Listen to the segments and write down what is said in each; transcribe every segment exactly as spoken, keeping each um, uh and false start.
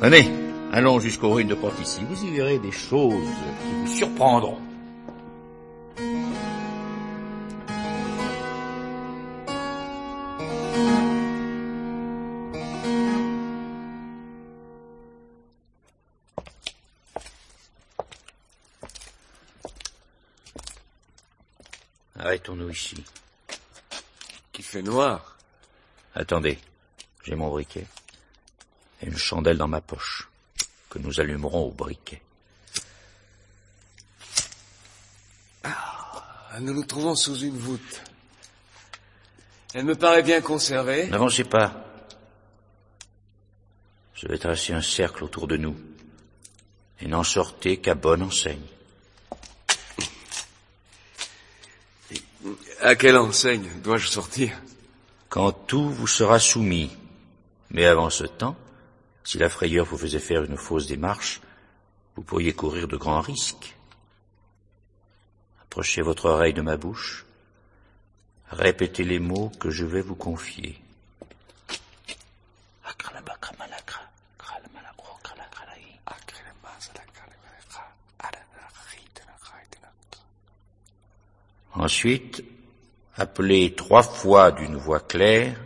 Venez, allons jusqu'aux ruines de Portici. Vous y verrez des choses qui vous surprendront. Arrêtons-nous ici. Qu'il fait noir. Attendez, j'ai mon briquet et une chandelle dans ma poche que nous allumerons au briquet. Ah, nous nous trouvons sous une voûte. Elle me paraît bien conservée. N'avancez pas. Je vais tracer un cercle autour de nous et n'en sortez qu'à bonne enseigne. À quelle enseigne dois-je sortir? Quand tout vous sera soumis. Mais avant ce temps, si la frayeur vous faisait faire une fausse démarche, vous pourriez courir de grands risques. Approchez votre oreille de ma bouche. Répétez les mots que je vais vous confier. Ensuite, appelez trois fois d'une voix claire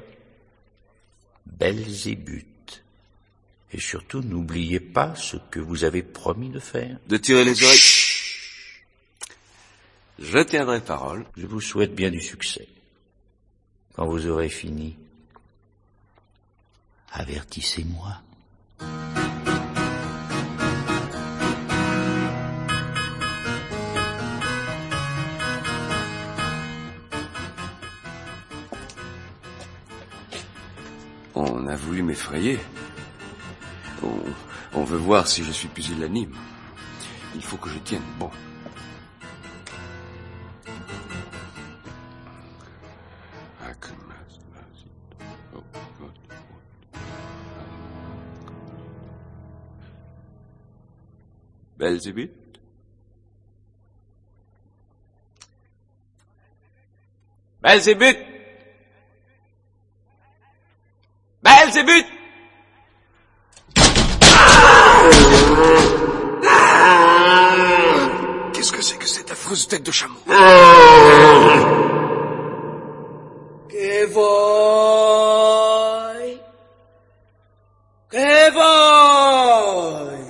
Belzébuth. Et surtout, n'oubliez pas ce que vous avez promis de faire. De tirer les oreilles. Chut. Je tiendrai parole. Je vous souhaite bien du succès. Quand vous aurez fini, avertissez-moi. On a voulu m'effrayer. On, on veut voir si je suis pusillanime. Il faut que je tienne bon. Belzébuth? Belzébuth! Belzébuth! Qu'est-ce que c'est que cette affreuse tête de chameau? Que voy? Que voy?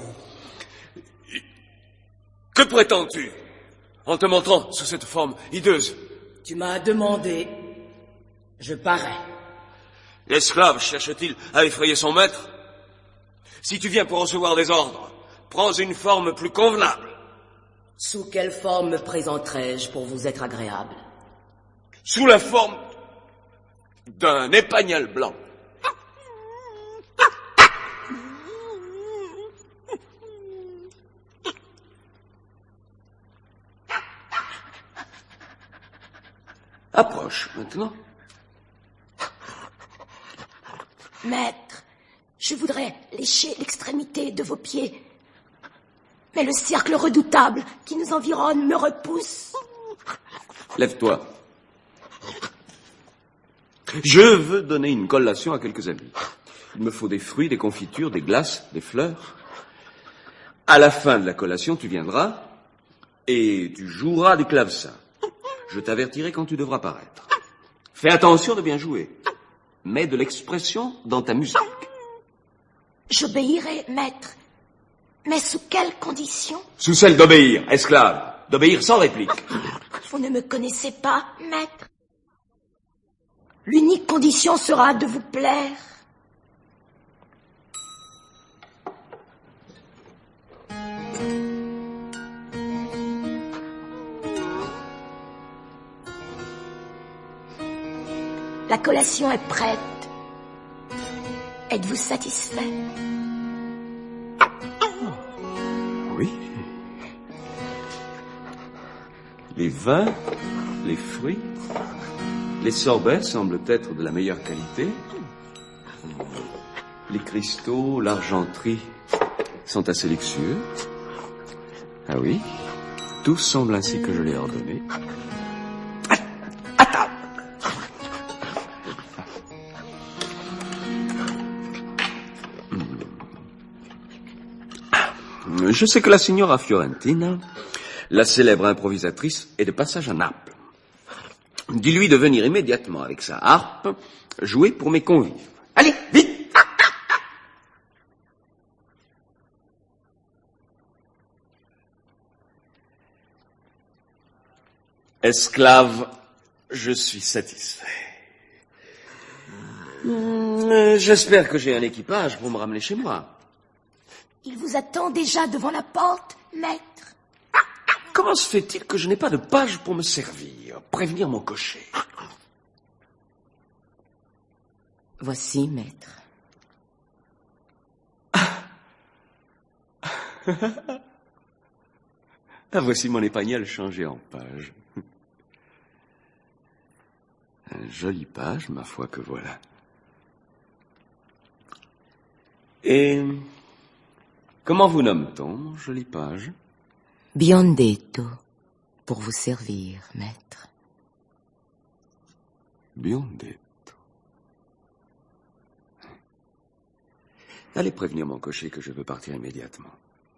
Que prétends-tu en te montrant sous cette forme hideuse? Tu m'as demandé. Je parais. L'esclave cherche-t-il à effrayer son maître? Si tu viens pour recevoir des ordres, prends une forme plus convenable. Sous quelle forme me présenterai-je pour vous être agréable? Sous la forme d'un épagnol blanc. Approche maintenant. Maître, je voudrais lécher l'extrémité de vos pieds. Mais le cercle redoutable qui nous environne me repousse. Lève-toi. Je veux donner une collation à quelques amis. Il me faut des fruits, des confitures, des glaces, des fleurs. À la fin de la collation, tu viendras et tu joueras du clavecin. Je t'avertirai quand tu devras paraître. Fais attention de bien jouer. Mets de l'expression dans ta musique. J'obéirai, maître. Mais sous quelles conditions? Sous celle d'obéir, esclave. D'obéir sans réplique. Vous ne me connaissez pas, maître. L'unique condition sera de vous plaire. La collation est prête. Êtes-vous satisfait? Oui. Les vins, les fruits, les sorbets semblent être de la meilleure qualité. Les cristaux, l'argenterie sont assez luxueux. Ah oui, tout semble ainsi que je l'ai ordonné. Je sais que la signora Fiorentina, la célèbre improvisatrice, est de passage à Naples. Dis-lui de venir immédiatement avec sa harpe jouer pour mes convives. Allez, vite! Esclave, je suis satisfait. Hum, J'espère que j'ai un équipage pour me ramener chez moi. Il vous attend déjà devant la porte, maître. Comment se fait-il que je n'ai pas de page pour me servir, prévenir mon cocher? Voici, maître. Ah, voici mon épagnol changé en page. Un joli page, ma foi que voilà. Et comment vous nomme-t-on, mon joli page? Biondetto, pour vous servir, maître. Biondetto. Allez prévenir mon cocher que je veux partir immédiatement.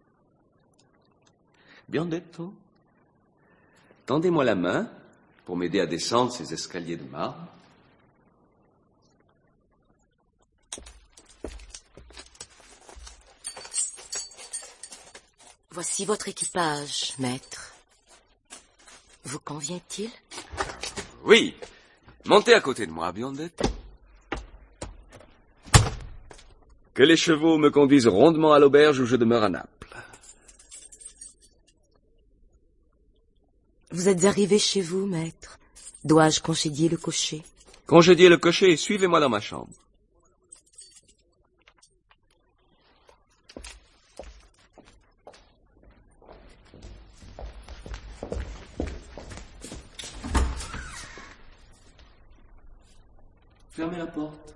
Biondetto, tendez-moi la main pour m'aider à descendre ces escaliers de marbre. Voici votre équipage, maître. Vous convient-il? Oui, montez à côté de moi, Biondetto. Que les chevaux me conduisent rondement à l'auberge où je demeure à Naples. Vous êtes arrivé chez vous, maître. Dois-je congédier le cocher? Congédiez le cocher et suivez-moi dans ma chambre. Fermez la porte.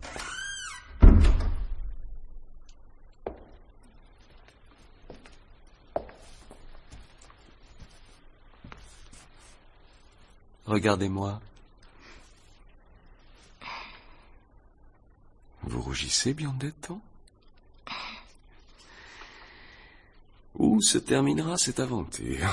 Regardez-moi. Vous rougissez, Biondetto? Où se terminera cette aventure?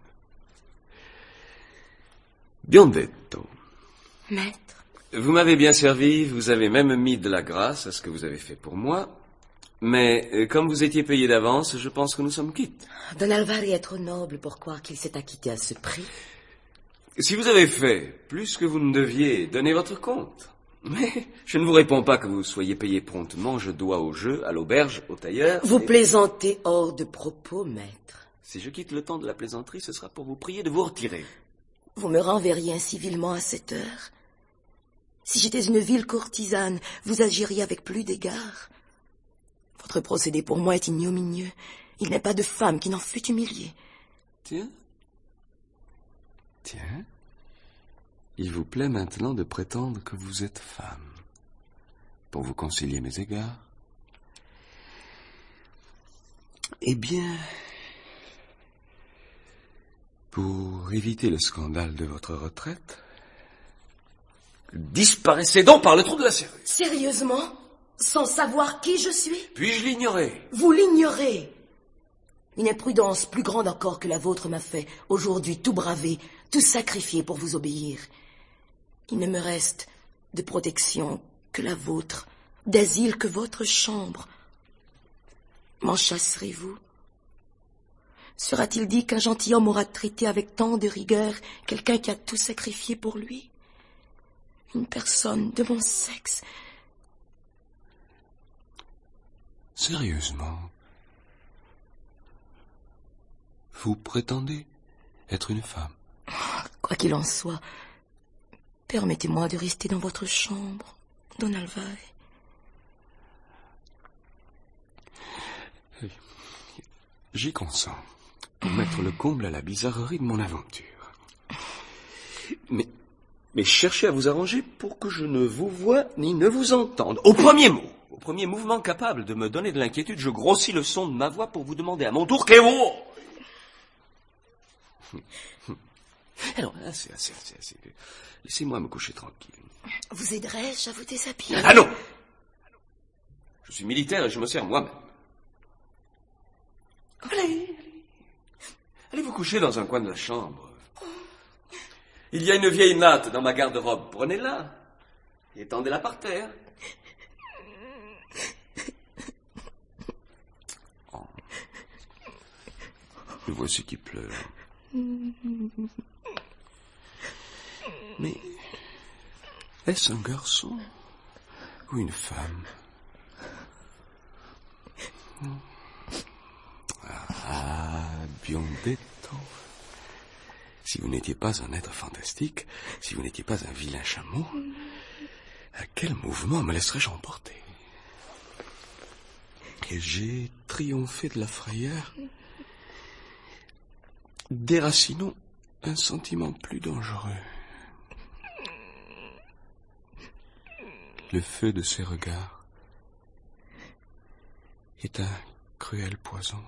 Biondetto. Maître. Vous m'avez bien servi, vous avez même mis de la grâce à ce que vous avez fait pour moi. Mais euh, comme vous étiez payé d'avance, je pense que nous sommes quittes. Don Alvari est trop noble pour croire qu'il s'est acquitté à ce prix. Si vous avez fait plus que vous ne deviez, donnez votre compte. Mais je ne vous réponds pas que vous soyez payé promptement. Je dois au jeu, à l'auberge, au tailleur. Vous et... plaisantez hors de propos, maître. Si je quitte le temps de la plaisanterie, ce sera pour vous prier de vous retirer. Vous me renverriez ainsi vilement à cette heure. Si j'étais une vile courtisane, vous agiriez avec plus d'égard. Votre procédé pour moi est ignominieux. Il n'est pas de femme qui n'en fût humiliée. Tiens. Tiens. Il vous plaît maintenant de prétendre que vous êtes femme, pour vous concilier mes égards. Eh bien, pour éviter le scandale de votre retraite, disparaissez donc par le trou de la serrure. Sérieusement? Sans savoir qui je suis? Puis-je l'ignorer? Vous l'ignorez. Une imprudence plus grande encore que la vôtre m'a fait aujourd'hui tout braver, tout sacrifier pour vous obéir. Il ne me reste de protection que la vôtre, d'asile que votre chambre. M'en chasserez-vous? Sera-t-il dit qu'un gentilhomme aura traité avec tant de rigueur quelqu'un qui a tout sacrifié pour lui? Une personne de mon sexe. Sérieusement, vous prétendez être une femme? Quoi qu'il en soit, permettez-moi de rester dans votre chambre, Don Alvari. J'y consens, pour mettre le comble à la bizarrerie de mon aventure. Mais, mais cherchez à vous arranger pour que je ne vous voie ni ne vous entende. Au premier mot, au premier mouvement capable de me donner de l'inquiétude, je grossis le son de ma voix pour vous demander à mon tour qu'est vous. Alors, assez, assez, assez, assez. Laissez-moi me coucher tranquille. Vous aiderai-je à vous déshabiller? Ah non! Je suis militaire et je me sers moi-même. Allez, allez. Allez vous coucher dans un coin de la chambre. Il y a une vieille natte dans ma garde-robe. Prenez-la. Et tendez-la par terre. Oh. Le voici qui pleure. Mais est-ce un garçon ou une femme? Ah, Biondetto. Si vous n'étiez pas un être fantastique, si vous n'étiez pas un vilain chameau, à quel mouvement me laisserais-je emporter? Et j'ai triomphé de la frayeur. Déracinons un sentiment plus dangereux. Le feu de ses regards est un cruel poison.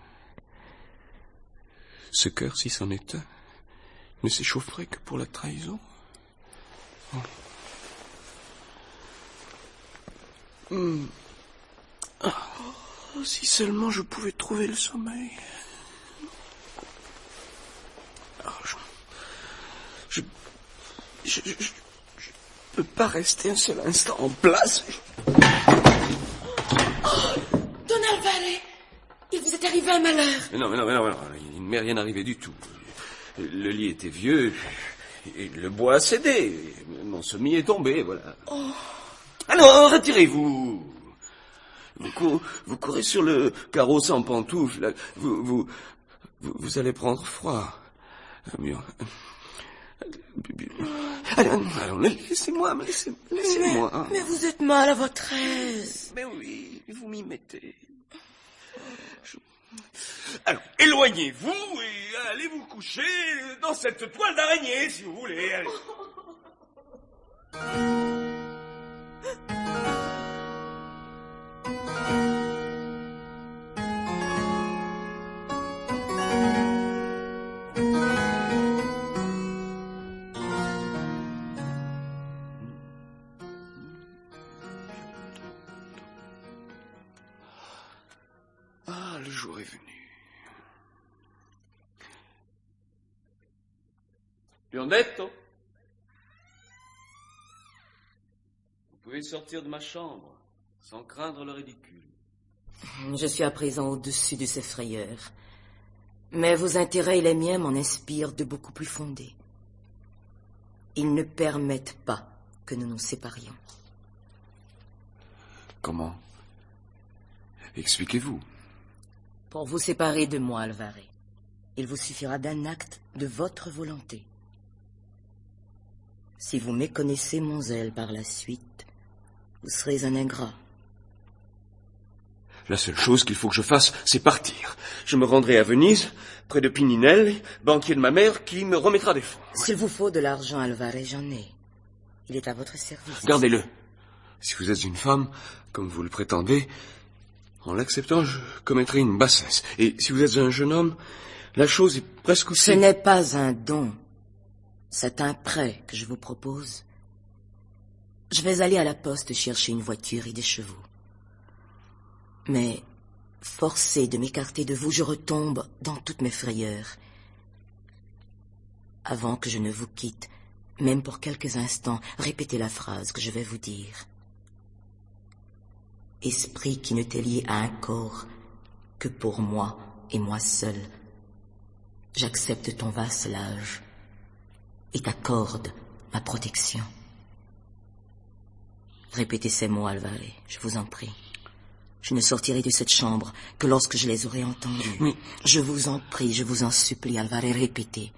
Ce cœur, si c'en est un, ne s'échaufferait que pour la trahison. Oh. Mmh. Oh, si seulement je pouvais trouver le sommeil. Oh, je, je, je, je, je, je peux pas rester un seul instant en place. Oh, Don Alvare, il vous est arrivé un malheur. Mais non, mais non, mais non, mais non, il ne m'est rien arrivé du tout. Le lit était vieux, et le bois a cédé, mon semis est tombé, voilà. Oh. Alors, retirez-vous. Vous, cour, vous courez sur le carreau sans pantoufles, vous, vous, vous, vous allez prendre froid. Allons, allons, laissez-moi, laissez, laissez-moi. Mais, mais vous êtes mal à votre aise. Mais oui, vous m'y mettez. Je... Alors, éloignez-vous et allez vous coucher dans cette toile d'araignée, si vous voulez. Allez. Ah, le jour est venu. Biondetto, vous pouvez sortir de ma chambre sans craindre le ridicule. Je suis à présent au-dessus de ces frayeurs. Mais vos intérêts et les miens m'en inspirent de beaucoup plus fondés. Ils ne permettent pas que nous nous séparions. Comment? Expliquez-vous. Pour vous séparer de moi, Alvare, il vous suffira d'un acte de votre volonté. Si vous méconnaissez mon zèle par la suite, vous serez un ingrat. La seule chose qu'il faut que je fasse, c'est partir. Je me rendrai à Venise, près de Pininel, banquier de ma mère, qui me remettra des fonds. S'il vous faut de l'argent, Alvare, j'en ai. Il est à votre service. Gardez-le. Si vous êtes une femme, comme vous le prétendez, en l'acceptant, je commettrai une bassesse. Et si vous êtes un jeune homme, la chose est presque aussi... Ce n'est pas un don. C'est un prêt que je vous propose. Je vais aller à la poste chercher une voiture et des chevaux. Mais, forcé de m'écarter de vous, je retombe dans toutes mes frayeurs. Avant que je ne vous quitte, même pour quelques instants, répétez la phrase que je vais vous dire. Esprit qui ne t'est lié à un corps que pour moi et moi seul, j'accepte ton vasselage et t'accorde ma protection. Répétez ces mots, Alvare, je vous en prie. Je ne sortirai de cette chambre que lorsque je les aurai entendus. Mais... Je vous en prie, je vous en supplie, Alvare, répétez.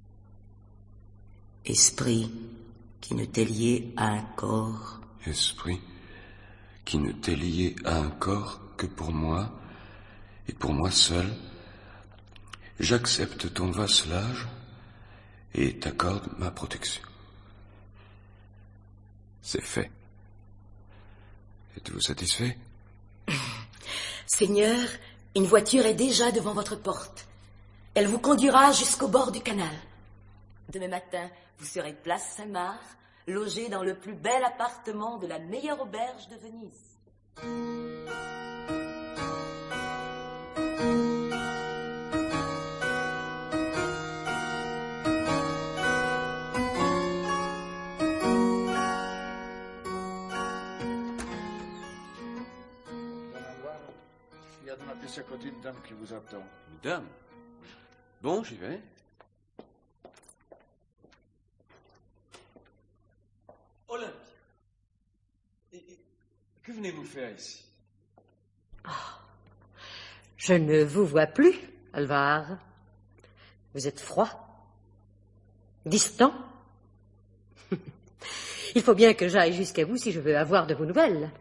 Esprit qui ne t'est lié à un corps. Esprit qui ne t'est lié à un corps que pour moi et pour moi seul, j'accepte ton vasselage et t'accorde ma protection. C'est fait. Êtes-vous satisfait? Seigneur, une voiture est déjà devant votre porte. Elle vous conduira jusqu'au bord du canal. Demain matin, vous serez place Saint-Marc, logé dans le plus bel appartement de la meilleure auberge de Venise. sa côté une dame qui vous attend. Une dame? Bon, j'y vais. Olympia. Et, et, que venez-vous faire ici? Oh, je ne vous vois plus, Alvar. Vous êtes froid, distant. Il faut bien que j'aille jusqu'à vous si je veux avoir de vos nouvelles.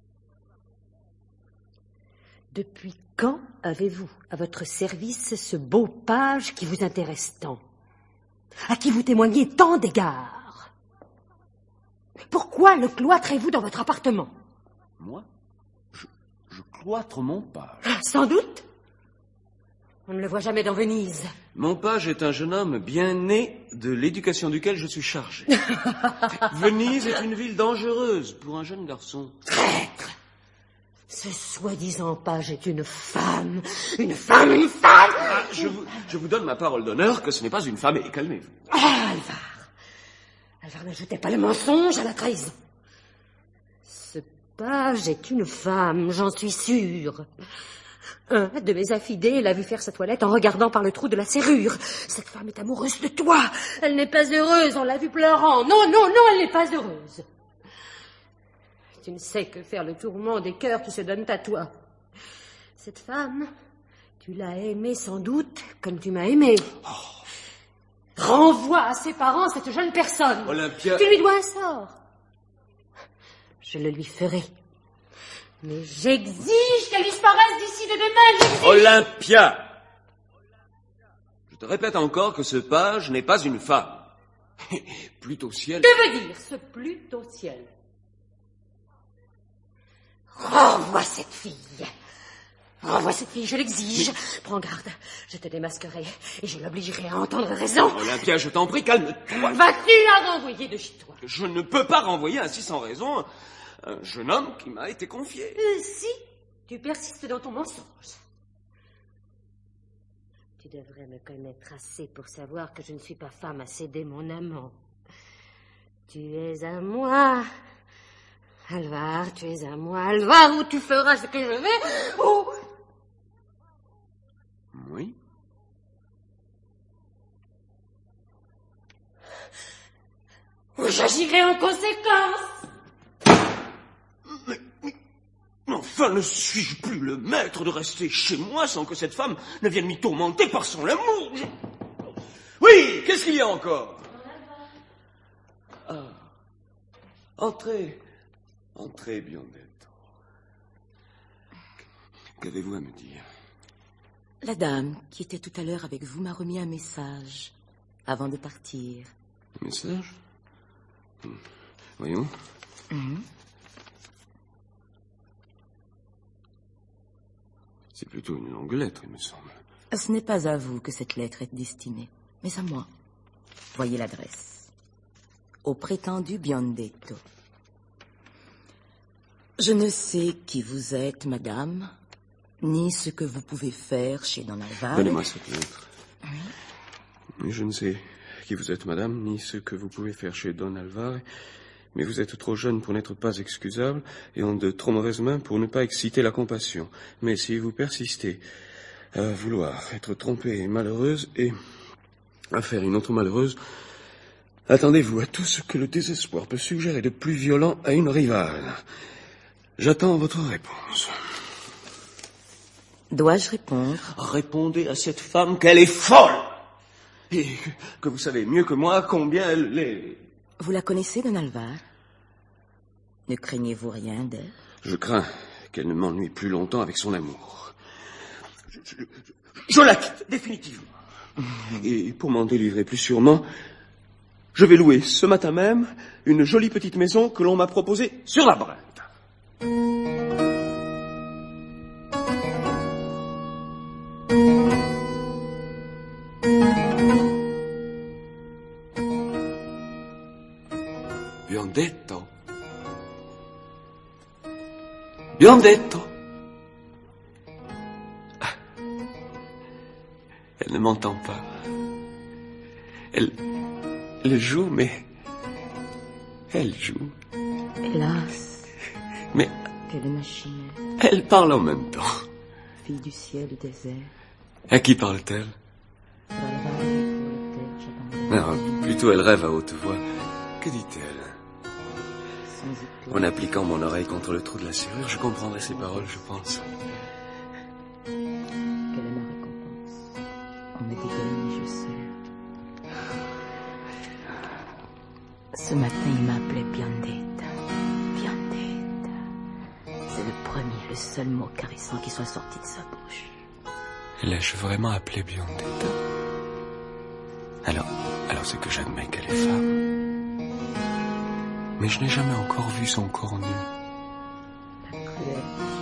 Depuis quand avez-vous à votre service ce beau page qui vous intéresse tant, à qui vous témoignez tant d'égards? Pourquoi le cloîtrez-vous dans votre appartement? Moi? Je, je cloître mon page. Sans doute. On ne le voit jamais dans Venise. Mon page est un jeune homme bien né, de l'éducation duquel je suis chargé. Venise est une ville dangereuse pour un jeune garçon. Traître! Ce soi-disant page est une femme, une femme, une femme. Ah, je, vous, je vous donne ma parole d'honneur que ce n'est pas une femme, et calmez-vous. Ah, Alvar. Alvar, n'ajoutez pas le mensonge à la trahison. Ce page est une femme, j'en suis sûre. Un de mes affidés l'a vu faire sa toilette en regardant par le trou de la serrure. Cette femme est amoureuse de toi. Elle n'est pas heureuse, on l'a vue pleurant. Non, non, non, elle n'est pas heureuse. Tu ne sais que faire le tourment des cœurs qui se donnent à toi. Cette femme, tu l'as aimée sans doute comme tu m'as aimé. Oh. Renvoie à ses parents cette jeune personne. Olympia. Tu lui dois un sort. Je le lui ferai. Mais j'exige qu'elle disparaisse d'ici de demain. J'exige... Olympia. Je te répète encore que ce page n'est pas une femme. Plutôt ciel. Que veut dire ce plutôt ciel? Renvoie cette fille. Renvoie cette fille, je l'exige. Mais... Prends garde, je te démasquerai et je l'obligerai à entendre raison. Olympia, je t'en prie, calme-toi. Vas-tu la renvoyer de chez toi? Je ne peux pas renvoyer ainsi sans raison un jeune homme qui m'a été confié. Euh, si, tu persistes dans ton mensonge. Tu devrais me connaître assez pour savoir que je ne suis pas femme à céder mon amant. Tu es à moi... Alvar, tu es à moi, Alvar, où tu feras ce que je veux, ou... Oui. Ou j'agirai en conséquence. Mais, mais, enfin, ne suis-je plus le maître de rester chez moi sans que cette femme ne vienne m'y tourmenter par son amour? Je... Oui, qu'est-ce qu'il y a encore? Ah. Entrez. Entrez, Biondetto. Qu'avez-vous à me dire? La dame qui était tout à l'heure avec vous m'a remis un message avant de partir. Un message? Voyons. Mm-hmm. C'est plutôt une longue lettre, il me semble. Ce n'est pas à vous que cette lettre est destinée, mais à moi. Voyez l'adresse. Au prétendu Biondetto. Je ne sais qui vous êtes, madame, ni ce que vous pouvez faire chez Don Alvar. Donnez-moi cette lettre. Oui. Je ne sais qui vous êtes, madame, ni ce que vous pouvez faire chez Don Alvar, mais vous êtes trop jeune pour n'être pas excusable et en de trop mauvaises mains pour ne pas exciter la compassion. Mais si vous persistez à vouloir être trompée et malheureuse et à faire une autre malheureuse, attendez-vous à tout ce que le désespoir peut suggérer de plus violent à une rivale. J'attends votre réponse. Dois-je répondre? Répondez à cette femme qu'elle est folle et que vous savez mieux que moi combien elle est... Vous la connaissez, Don Alvar? Ne craignez-vous rien d'elle? Je crains qu'elle ne m'ennuie plus longtemps avec son amour. Je, je, je, je la quitte définitivement. Et pour m'en délivrer plus sûrement, je vais louer ce matin même une jolie petite maison que l'on m'a proposée sur la Brente. Biondetto. Biondetto. Elle ne m'entend pas. Elle... Elle joue, mais... Elle joue. Hélas. Mais... Quelle machine. Elle parle en même temps. fille du ciel et des airs. À qui parle-t-elle? Pour la vague, pour la terre, j'abandonne. Non, plutôt elle rêve à haute voix. Que dit-elle? Sans éclat. En appliquant mon oreille contre le trou de la serrure, je comprendrai ses paroles, je pense. Quelle est ma récompense? On me dédaigne, je sais. Ce matin, il m'appelait Biondetta. Biondetta. C'est le premier, le seul mot caressant qui soit sorti de sa bouche. L'ai-je vraiment appelée Biondetta? Alors, alors c'est que j'admets qu'elle est femme. Mais je n'ai jamais encore vu son corps nu. La cruelle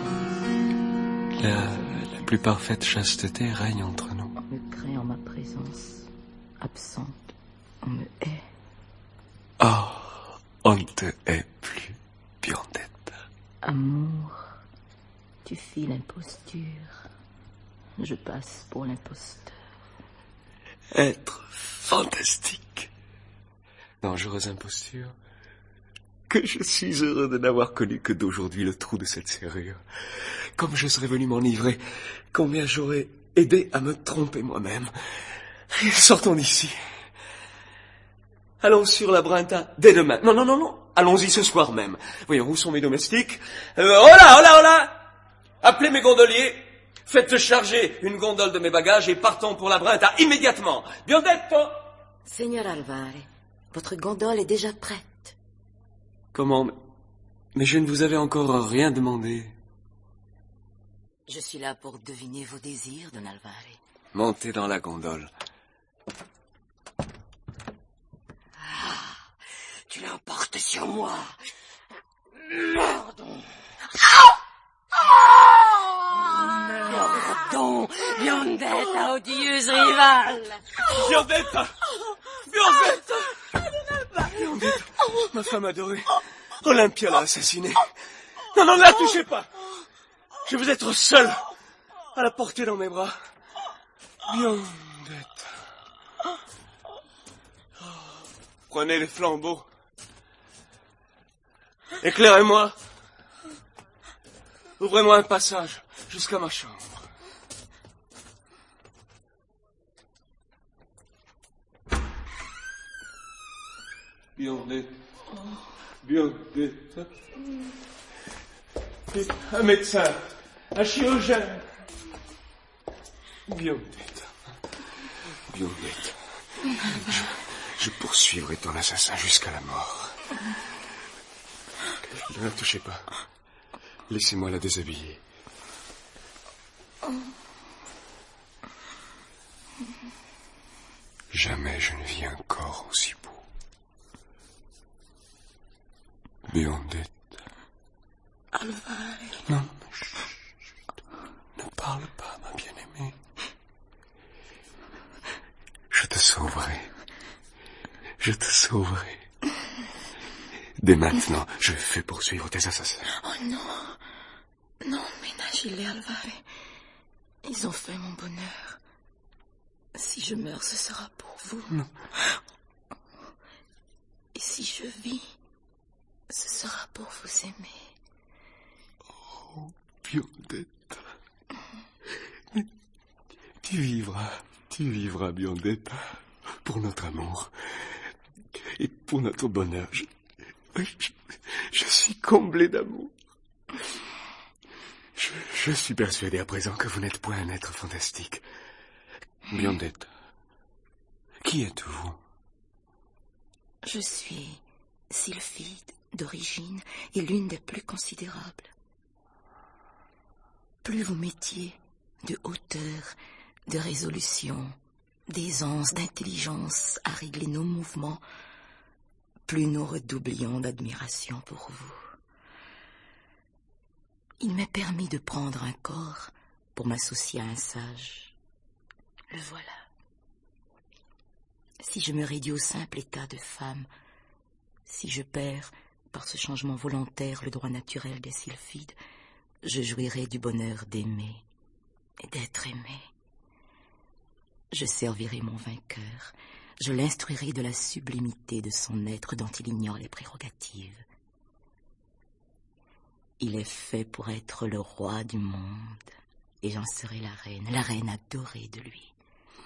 La, la plus parfaite chasteté règne entre nous. on me craint en ma présence. Absente, on me hait. Oh, on ne te hait plus, Biondetta. Amour, tu fis l'imposture. Je passe pour l'imposteur. Être fantastique. Dangereuse imposture. Que je suis heureux de n'avoir connu que d'aujourd'hui le trou de cette serrure. Comme je serais venu m'enivrer, combien j'aurais aidé à me tromper moi-même. Sortons d'ici. Allons sur la Brinta dès demain. Non, non, non, non. Allons-y ce soir même. Voyons, où sont mes domestiques? euh, Oh là, oh là, oh là! Appelez mes gondoliers. Faites charger une gondole de mes bagages et partons pour la Brinta immédiatement. Biondetto! Seigneur Alvare, votre gondole est déjà prête. Comment? Mais je ne vous avais encore rien demandé. Je suis là pour deviner vos désirs, Don Alvare. Montez dans la gondole. Tu l'emportes sur moi. Mordons. Mordons, Biondetta, odieuse rivale. Biondetta! Biondetta! Biondetta, ma femme adorée. Olympia l'a assassinée. Non, non, ne la touchez pas. Je veux être seul, à la porter dans mes bras. Biondetta. Prenez les flambeaux. Éclairez-moi. Ouvrez-moi un passage jusqu'à ma chambre. Biondetta. Biondetta. Un médecin. Un chirurgien. Biondetta. Biondetta. Je, je poursuivrai ton assassin jusqu'à la mort. Ne la touchez pas. Laissez-moi la déshabiller. Jamais je ne vis un corps aussi beau. Biondetta. Alvare. Non, chut, chut. Ne parle pas, ma bien-aimée. Je te sauverai. Je te sauverai. Dès maintenant, je fais poursuivre tes assassins. Oh non. Non, ménagez-les, Alvare. Ils ont fait mon bonheur. Si je meurs, ce sera pour vous. Non. Et si je vis, ce sera pour vous aimer. Oh, Biondetta. Mais tu vivras, tu vivras, Biondetta, pour notre amour et pour notre bonheur. Je, je, je suis comblé d'amour. Je, je suis persuadé à présent que vous n'êtes point un être fantastique. Biondetta, qui êtes-vous? Je suis sylphide d'origine et l'une des plus considérables. Plus vous mettiez de hauteur, de résolution, d'aisance, d'intelligence à régler nos mouvements, plus nous redoublions d'admiration pour vous. Il m'est permis de prendre un corps pour m'associer à un sage. Le voilà. Si je me réduis au simple état de femme, si je perds, par ce changement volontaire, le droit naturel des sylphides, je jouirai du bonheur d'aimer et d'être aimé. Je servirai mon vainqueur, je l'instruirai de la sublimité de son être dont il ignore les prérogatives. Il est fait pour être le roi du monde Et j'en serai la reine, la reine adorée de lui.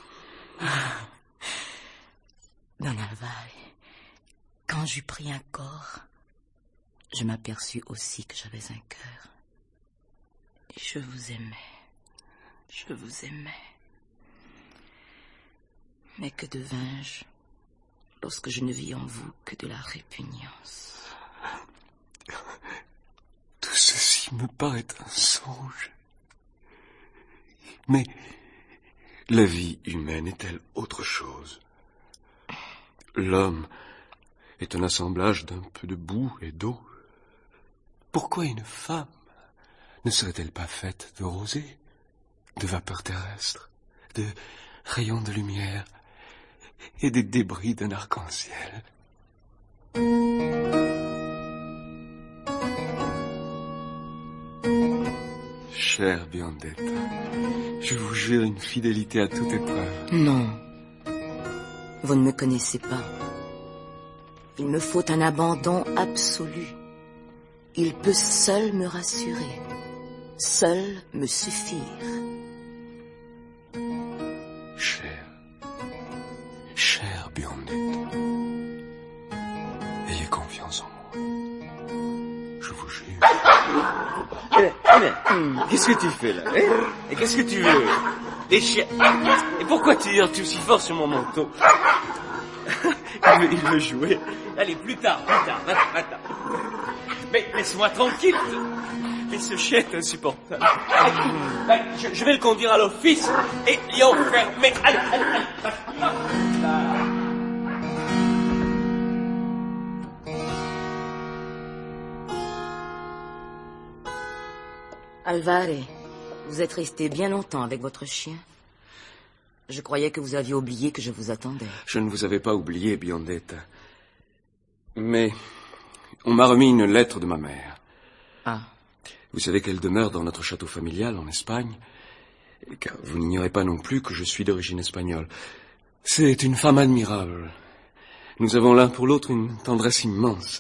Don Alvare, quand j'eus pris un corps, je m'aperçus aussi que j'avais un cœur. Et je vous aimais, je vous aimais. Mais que devins-je lorsque je ne vis en vous que de la répugnance? Tout ceci me paraît un songe. Mais la vie humaine est-elle autre chose? L'homme est un assemblage d'un peu de boue et d'eau. Pourquoi une femme ne serait-elle pas faite de rosée, de vapeur terrestre, de rayons de lumière et des débris d'un arc-en-ciel? Chère Biondetta, je vous jure une fidélité à toute épreuve. Non, vous ne me connaissez pas. Il me faut un abandon absolu. Il peut seul me rassurer, seul me suffire. Chère, chère Biondetta, ayez confiance en moi. Je vous jure. Eh bien, eh bien, qu'est-ce que tu fais là, hein? Et qu'est-ce que tu veux? Des chiens. Et pourquoi tu tires si fort sur mon manteau? il, veut, il veut jouer. Allez, plus tard, plus tard, maintenant, maintenant. Mais laisse-moi tranquille. Mais ce chien est insupportable. Allez, je, je vais le conduire à l'office et l'y enfermer. Allez, allez, allez. Alvare, vous êtes resté bien longtemps avec votre chien. Je croyais que vous aviez oublié que je vous attendais. Je ne vous avais pas oublié, Biondetta. Mais on m'a remis une lettre de ma mère. Ah. Vous savez qu'elle demeure dans notre château familial en Espagne, car vous n'ignorez pas non plus que je suis d'origine espagnole. C'est une femme admirable. Nous avons l'un pour l'autre une tendresse immense.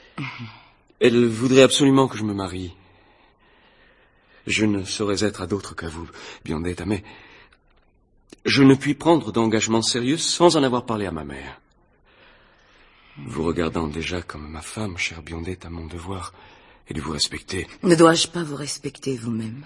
Elle voudrait absolument que je me marie. Je ne saurais être à d'autre qu'à vous, Biondetta, mais je ne puis prendre d'engagement sérieux sans en avoir parlé à ma mère. Vous regardant déjà comme ma femme, chère Biondetta, mon devoir est de vous respecter. Ne dois-je pas vous respecter vous-même?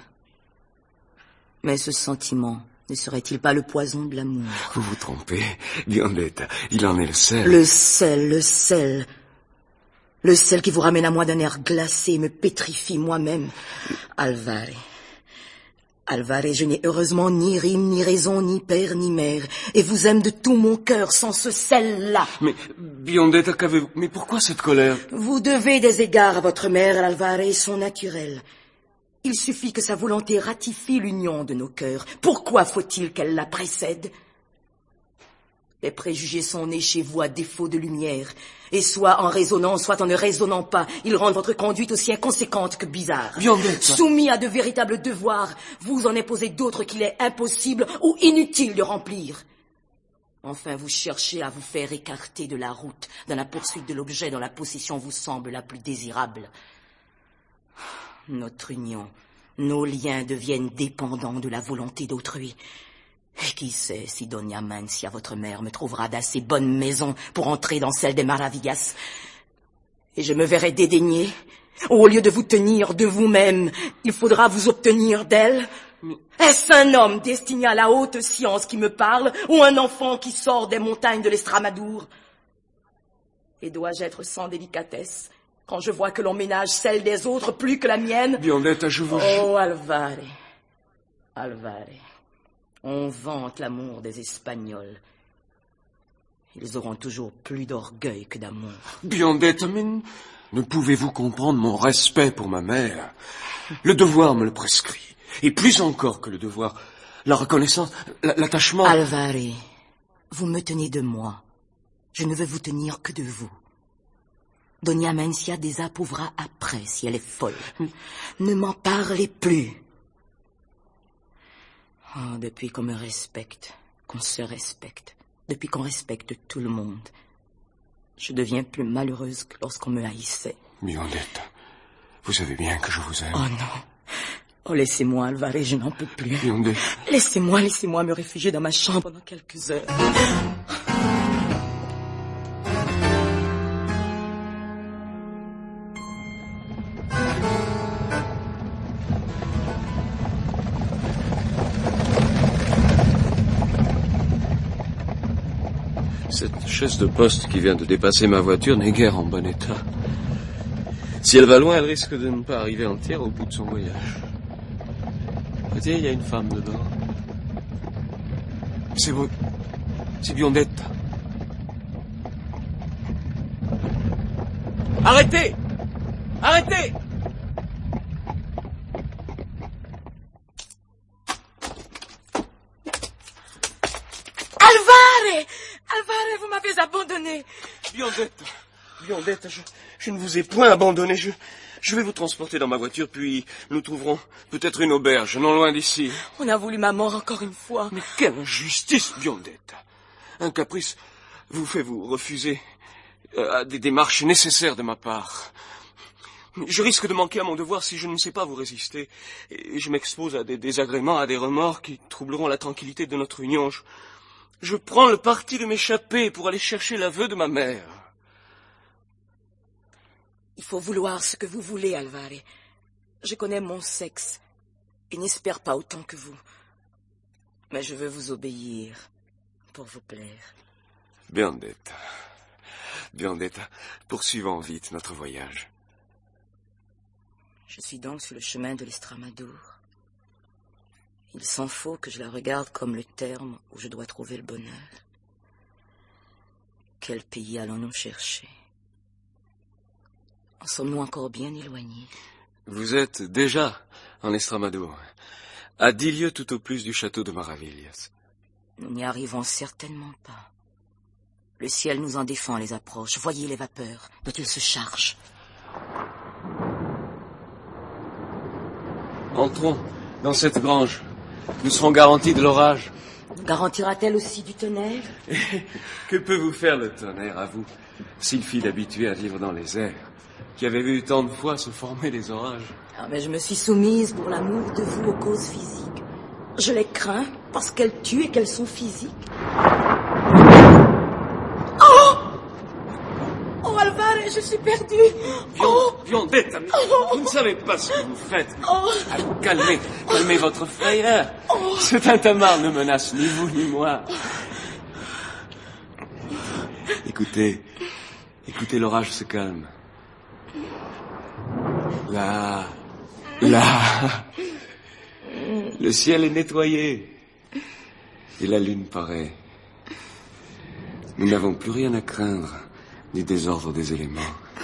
Mais ce sentiment ne serait-il pas le poison de l'amour? Vous vous trompez, Biondetta, il en est le sel. Le sel, le sel. Le sel qui vous ramène à moi d'un air glacé et me pétrifie moi-même. Alvare. Alvare, je n'ai heureusement ni rime, ni raison, ni père, ni mère. Et vous aime de tout mon cœur sans ce sel-là. Mais, Biondetta, qu'avez-vous... Mais pourquoi cette colère? Vous devez des égards à votre mère, Alvare, et son naturel. Il suffit que sa volonté ratifie l'union de nos cœurs. Pourquoi faut-il qu'elle la précède? Les préjugés sont nés chez vous à défaut de lumière. Et soit en raisonnant, soit en ne raisonnant pas, ils rendent votre conduite aussi inconséquente que bizarre. Biondetta. Soumis à de véritables devoirs, vous en imposez d'autres qu'il est impossible ou inutile de remplir. Enfin, vous cherchez à vous faire écarter de la route dans la poursuite de l'objet dont la possession vous semble la plus désirable. Notre union, nos liens deviennent dépendants de la volonté d'autrui. Et qui sait si Doña Mancia, votre mère, me trouvera d'assez bonne maison pour entrer dans celle des Maravillas. Et je me verrai dédaigner. Au lieu de vous tenir de vous-même, il faudra vous obtenir d'elle. Mais... Est-ce un homme destiné à la haute science qui me parle, ou un enfant qui sort des montagnes de l'Estramadour? Et dois-je être sans délicatesse quand je vois que l'on ménage celle des autres plus que la mienne? Biondetta, je vous... Oh, Alvare, Alvare. On vante l'amour des Espagnols. Ils auront toujours plus d'orgueil que d'amour. Biondetta, mais ne pouvez-vous comprendre mon respect pour ma mère? Le devoir me le prescrit. Et plus encore que le devoir, la reconnaissance, l'attachement... Alvare, vous me tenez de moi. Je ne veux vous tenir que de vous. Doña Mancia désapprouvera après si elle est folle. Ne m'en parlez plus. Oh, depuis qu'on me respecte, qu'on se respecte, depuis qu'on respecte tout le monde, je deviens plus malheureuse que lorsqu'on me haïssait. Biondetta, vous savez bien que je vous aime. Oh non, Oh, laissez-moi, Alvarez, je n'en peux plus. Biondetta. Laissez-moi, laissez-moi me réfugier dans ma chambre pendant quelques heures. Cette chaise de poste qui vient de dépasser ma voiture n'est guère en bon état. Si elle va loin, elle risque de ne pas arriver entière au bout de son voyage. Tiens, il y a une femme dedans. C'est bon. C'est Biondetta. Arrêtez! Arrêtez! Alvarez! Alvarez, vous m'avez abandonné. Biondetta, Biondetta, je, je ne vous ai point abandonné. Je, je vais vous transporter dans ma voiture, puis nous trouverons peut-être une auberge, non loin d'ici. On a voulu ma mort encore une fois. Mais quelle injustice, Biondetta. Un caprice vous fait vous refuser à des démarches nécessaires de ma part. Je risque de manquer à mon devoir si je ne sais pas vous résister. Et je m'expose à des désagréments, à des remords qui troubleront la tranquillité de notre union. Je, je prends le parti de m'échapper pour aller chercher l'aveu de ma mère. Il faut vouloir ce que vous voulez, Alvarez. Je connais mon sexe et n'espère pas autant que vous. Mais je veux vous obéir pour vous plaire. Biondetta, Biondetta, poursuivons vite notre voyage. Je suis donc sur le chemin de l'Estramadour. Il s'en faut que je la regarde comme le terme où je dois trouver le bonheur. Quel pays allons-nous chercher? En sommes-nous encore bien éloignés? Vous êtes déjà en Estramadour, à dix lieues tout au plus du château de Maravillas. Nous n'y arrivons certainement pas. Le ciel nous en défend les approches. Voyez les vapeurs dont il se charge. Entrons dans cette grange. Nous serons garantis de l'orage. Garantira-t-elle aussi du tonnerre? Que peut vous faire le tonnerre, à vous, sylphide habitué à vivre dans les airs, qui avez vu tant de fois se former les orages? Ah, mais je me suis soumise pour l'amour de vous aux causes physiques. Je les crains parce qu'elles tuent et qu'elles sont physiques. Oh! Oh, Alvarez, je suis perdue. Oh! Biondetta, oh! Vous ne savez pas ce que vous faites. Oh! Allez, calmez, calmez votre frayeur. Oh! Ce tintamarre ne menace ni vous ni moi. Écoutez, écoutez, l'orage se calme. Là, là, le ciel est nettoyé et la lune paraît. Nous n'avons plus rien à craindre du désordre des éléments.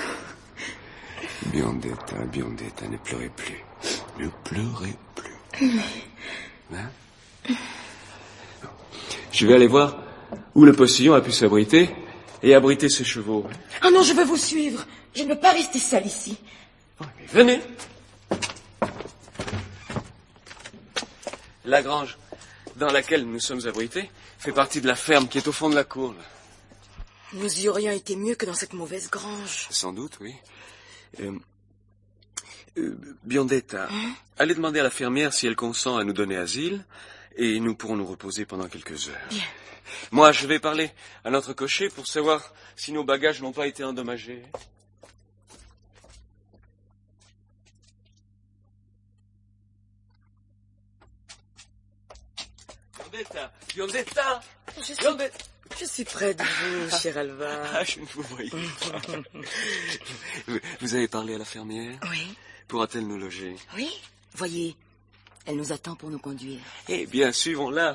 Biondetta, Biondetta, ne pleurez plus, ne pleurez plus. Hein? Je vais aller voir où le postillon a pu s'abriter et abriter ses chevaux. Ah non, je veux vous suivre. Je ne veux pas rester seule ici. Venez. La grange dans laquelle nous sommes abrités fait partie de la ferme qui est au fond de la cour. Nous y aurions été mieux que dans cette mauvaise grange. Sans doute, oui. Euh, euh, Biondetta, hein? Allez demander à la fermière si elle consent à nous donner asile et nous pourrons nous reposer pendant quelques heures. Bien. Moi, je vais parler à notre cocher pour savoir si nos bagages n'ont pas été endommagés. Biondetta, Biondetta, je suis, Biondetta. Je suis près de vous, cher Alva. Ah, je ne vous voyais pas. Vous avez parlé à la fermière? Oui. Pourra-t-elle nous loger? Oui. Voyez, elle nous attend pour nous conduire. Eh bien, suivons-la.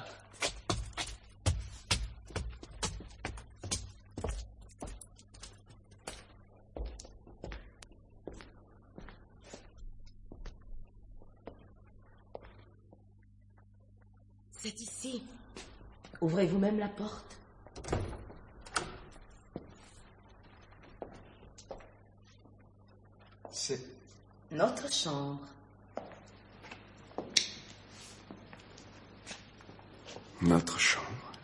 C'est ici. Ouvrez vous-même la porte. C'est notre chambre. Notre chambre.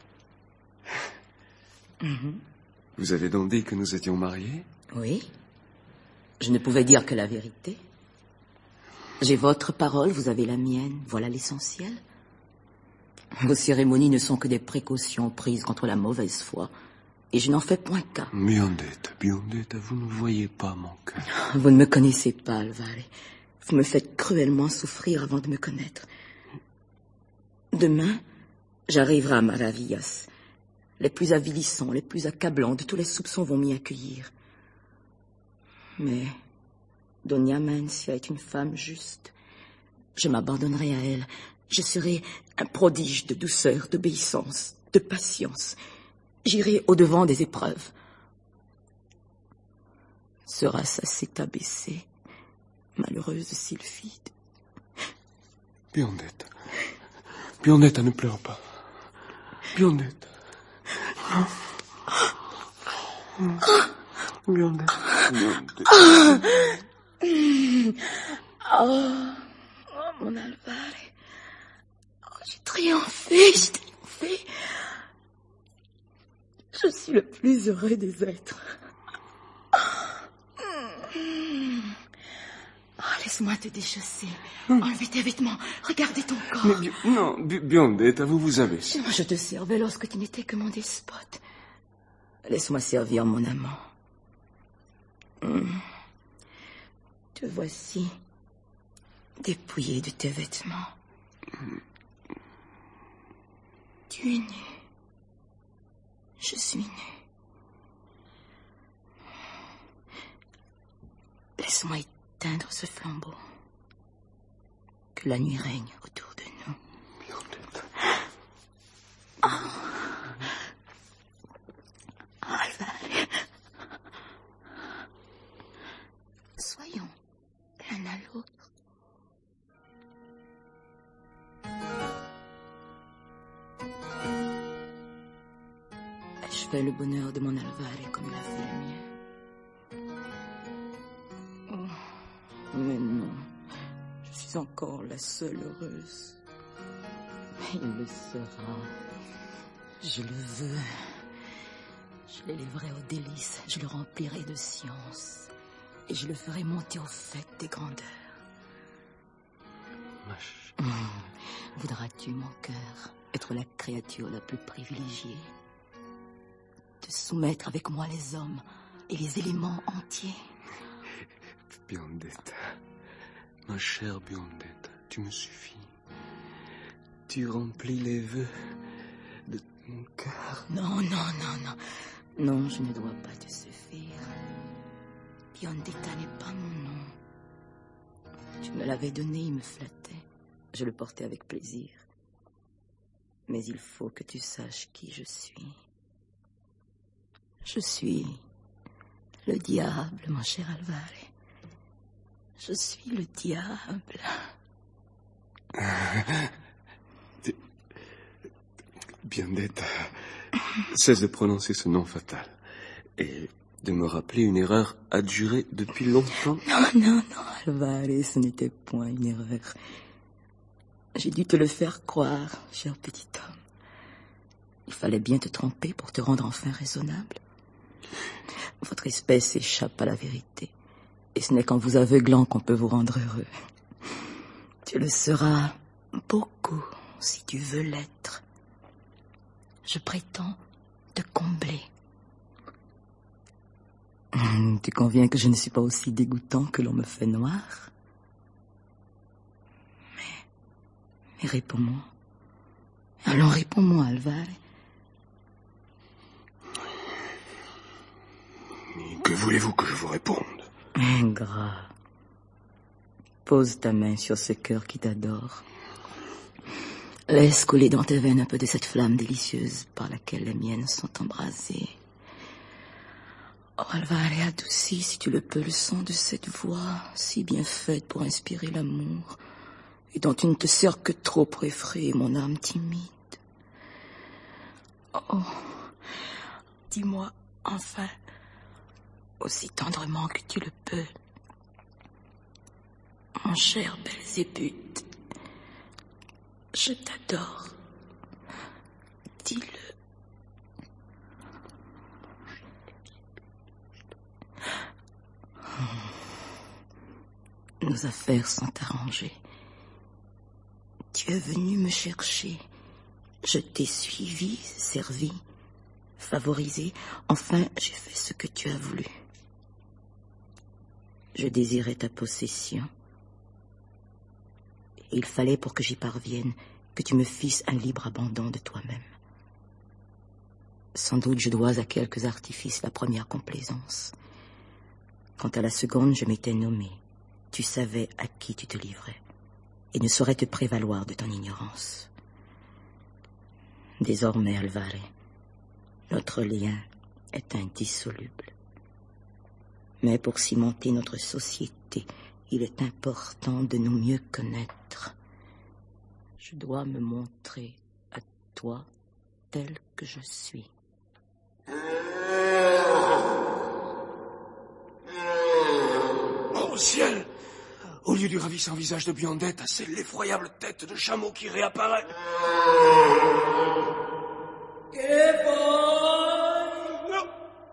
Mm-hmm. Vous avez donc dit que nous étions mariés? Oui. Je ne pouvais dire que la vérité. J'ai votre parole, vous avez la mienne. Voilà l'essentiel. Vos cérémonies ne sont que des précautions prises contre la mauvaise foi. Et je n'en fais point cas. Biondetta, Biondetta, vous ne voyez pas mon cœur. Vous ne me connaissez pas, Alvare. Vous me faites cruellement souffrir avant de me connaître. Demain, j'arriverai à Maravillas. Les plus avilissants, les plus accablants de tous les soupçons vont m'y accueillir. Mais Doña Mencia est une femme juste. Je m'abandonnerai à elle. Je serai un prodige de douceur, d'obéissance, de patience. J'irai au-devant des épreuves. Sera-ce assez abaissée, malheureuse Sylphide? Biondetta. Biondetta, ne pleure pas. Biondetta. Biondetta. Biondetta. Oh, oh, mon Alvare. Oh, j'ai triomphé, j'ai triomphé. Je suis le plus heureux des êtres. Oh, laisse-moi te déchausser. Enlevez tes vêtements. Regardez ton corps. Mais, Bi- non, Bi- Biondetta, vous vous abaissez. Je te servais lorsque tu n'étais que mon despote. Laisse-moi servir mon amant. Hum. Te voici dépouillé de tes vêtements. Tu es nu. Je suis nue. Laisse-moi éteindre ce flambeau. Que la nuit règne autour de nous. Oh. Alvare. Soyons l'un à l'autre. Je fais le bonheur de mon Alvare comme il a fait le mien. Oh, mais non, je suis encore la seule heureuse. Mais il le sera. Je le veux. Je l'élèverai aux délices, je le remplirai de science. Et je le ferai monter au fait des grandeurs. Ma ch- Mmh. Voudras-tu, mon cœur, être la créature la plus privilégiée? Te soumettre avec moi les hommes et les éléments entiers? Biondetta, ma chère Biondetta, tu me suffis. Tu remplis les vœux de mon cœur. Non, non, non, non. Non, je ne dois pas te suffire. Biondetta n'est pas mon nom. Tu me l'avais donné, il me flattait. Je le portais avec plaisir. Mais il faut que tu saches qui je suis. Je suis le diable, mon cher Alvare. Je suis le diable. Biondetta, cesse de prononcer ce nom fatal et de me rappeler une erreur adjurée depuis longtemps. Non, non, non, Alvare, ce n'était point une erreur. J'ai dû te le faire croire, cher petit homme. Il fallait bien te tromper pour te rendre enfin raisonnable. Votre espèce échappe à la vérité. Et ce n'est qu'en vous aveuglant qu'on peut vous rendre heureux. Tu le seras beaucoup si tu veux l'être. Je prétends te combler. Tu conviens que je ne suis pas aussi dégoûtant que l'on me fait noir? Mais, mais réponds-moi. Allons, réponds-moi, Alvare. Que voulez-vous que je vous réponde? Ingrat. Pose ta main sur ce cœur qui t'adore. Laisse couler dans tes veines un peu de cette flamme délicieuse par laquelle les miennes sont embrasées. Oh, Alvare, adoucis, si tu le peux, le son de cette voix si bien faite pour inspirer l'amour et dont tu ne te sers que trop pour effrayer mon âme timide. Oh, dis-moi enfin, aussi tendrement que tu le peux, mon cher Belzébuth, je t'adore. Dis-le. nos affaires sont arrangées. Tu es venu me chercher. Je t'ai suivi, servi, favorisé. Enfin, j'ai fait ce que tu as voulu. Je désirais ta possession. Il fallait, pour que j'y parvienne, que tu me fisses un libre abandon de toi-même. Sans doute je dois à quelques artifices la première complaisance. Quant à la seconde, je m'étais nommé. Tu savais à qui tu te livrais et ne saurais te prévaloir de ton ignorance. Désormais, Alvare, notre lien est indissoluble. Mais pour cimenter notre société, il est important de nous mieux connaître. Je dois me montrer à toi tel que je suis. Oh ciel! Au lieu du ravissant visage de Biondette, c'est l'effroyable tête de chameau qui réapparaît. Non.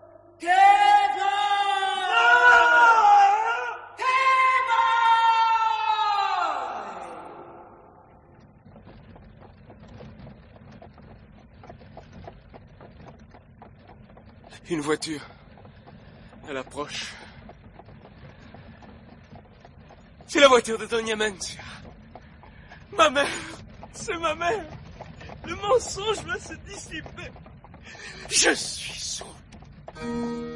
Une voiture. Elle approche. C'est la voiture de Doña Mencia. Ma mère. C'est ma mère. Le mensonge va se dissiper. Je suis sauvé.